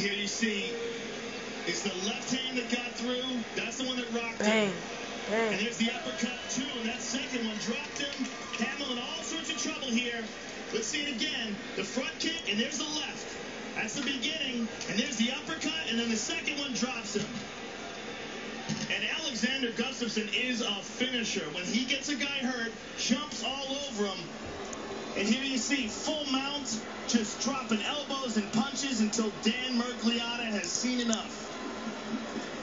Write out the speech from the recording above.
here you see is the left hand that got through. That's the one that rocked Bang. him. Bang. And there's the uppercut, too. And that second one dropped him. Hamill in all sorts of trouble here. Let's see it again. The front kick, and there's the left. That's the beginning. And there's the uppercut, and then the second one drops him. And Alexander Gustafasson is a finisher. When he gets a guy hurt, jumps all over him. And here you see full mount, just dropping elbows and punches until Dan Mergliata has seen enough.